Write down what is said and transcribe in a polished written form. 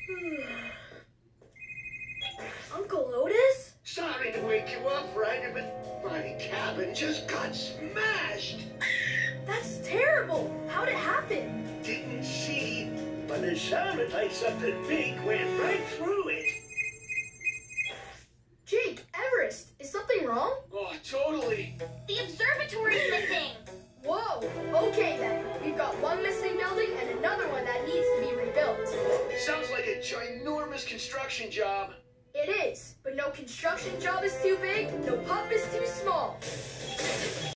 Uncle Otis? Sorry to wake you up, Ryder, but my cabin just got smashed. That's terrible. How'd it happen? Didn't see, but it sounded like something big went right through it. Jake, Everest, is something wrong? Oh, totally. The observatory's missing. Whoa, okay then. We've got one missing building and another one that needs to be rebuilt. Sounds like a ginormous construction job. It is, but no construction job is too big, no pup is too small.